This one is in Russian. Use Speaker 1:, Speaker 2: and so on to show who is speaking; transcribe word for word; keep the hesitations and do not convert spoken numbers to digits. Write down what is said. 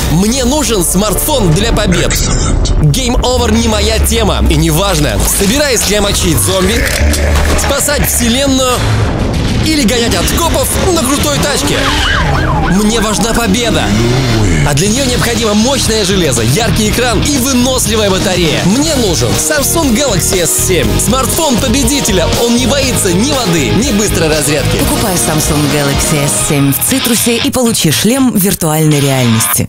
Speaker 1: Мне нужен смартфон для побед. Game Over не моя тема, и неважно, собираюсь ли я мочить зомби, спасать вселенную или гонять от копов на крутой тачке. Мне важна победа. А для нее необходимо мощное железо, яркий экран и выносливая батарея. Мне нужен Samsung Galaxy эс семь. Смартфон победителя. Он не боится ни воды, ни быстрой разрядки.
Speaker 2: Покупай Samsung Galaxy эс семь в Цитрусе и получи шлем виртуальной реальности.